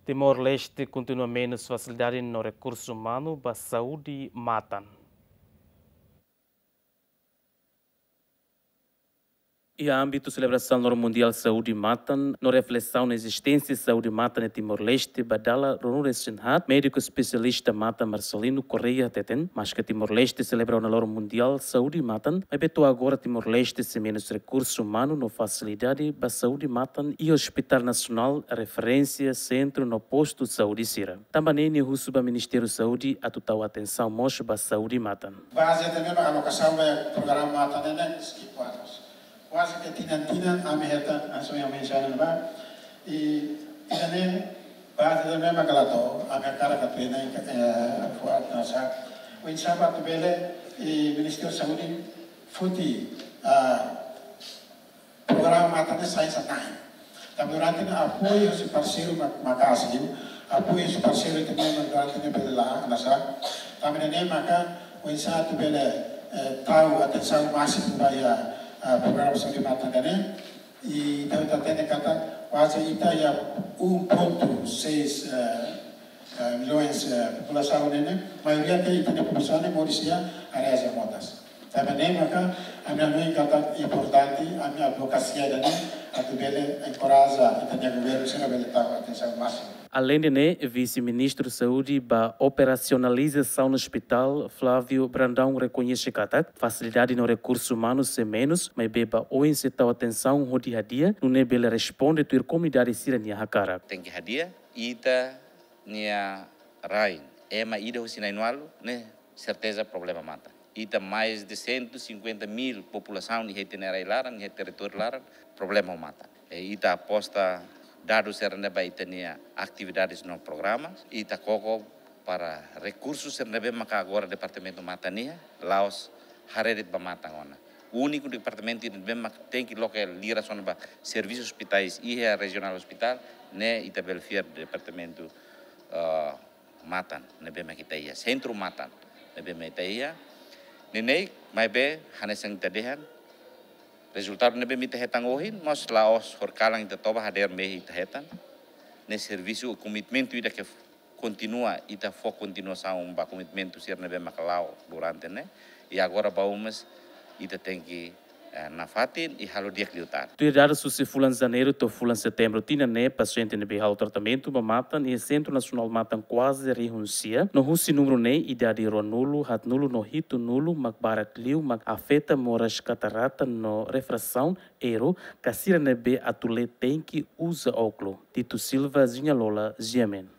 Timor-Leste continua menos facilidade no recurso humano para saúde matan. E a âmbito da celebração do Mundial Saúde Matan, na reflexão na existência de saúde matan em Timor-Leste, Badala Ronure Sinhat, médico especialista mata Marcelino Correia Teten, mas que Timor-Leste celebra o Loro Mundial Saúde Matan, mas beto agora Timor-Leste sem menos recurso humano no facilidade para saúde matan e Hospital Nacional referência centro no posto de saúde Sira. Também nem o Ministério da Saúde a total atenção mocha para saúde matan. Base também a alocação do programa matan né, quase que tinan a meta a sua menção não e também base também magalato a cara que pena forte nessa o sábado bele e Ministério da Saúde futi programa mata sai satang tapi durante apoio esse parceiro makasih apoio esse parceiro também durante bele lá nessa também nem maka o sábado bele tahu atenção máxima para programa saúde mata né e então até kata quase ita ya 1,6 milhões população né maioria tem ita população né morisia áreas remotas também maka a minha kata importante a minha advocacia né atu bele encoraja ita governo sendo bele tahu atenção máxima. Além de vice-ministro de Saúde para operacionalização no hospital, Flávio Brandão reconhece que a facilidade no recurso humano sem menos, mas beba ou incitar atenção no dia a dia, não é bela responde a comunidade sirania hakara. Tem que hadia, ita nia rain, ema ida husinai nualo, né, certeza problema mata. Ita mais de 150 mil população ni retenerai laran, ni território laran, problema mata. Ita aposta dados serna baitania atividades no programa e takoko para recursos serna maka agora departamento matania laos haredit bamatangona o único departamento que tem que local lira só para serviços hospitais e a regional hospital né e tabel fier departamento matan ne bem kita ia centro matan ne bem kita ia nenei mai be hanesang tadehan resultado nebe mita hetang ohin, mas laos horkalang ita toba hader mehi ita hetan. Ne serviço o commitmento ida que continua ita fo continuação ba commitmento ser nebe makalau durante né. E agora baumas ita tem que na fatin e halo dia kliutar. Tu irá se fulan janeiro to fulan setembro tina né paciente ne behal tratamento ba matan e Centro Nacional matan quase renuncia. No husi número né idade nulo hat nulo no hito nulo makbarat liu mak afeta moras catarata no refração ero kasira ne be atule tem que usa óculo. Tito Silva Zinhalola Yemen.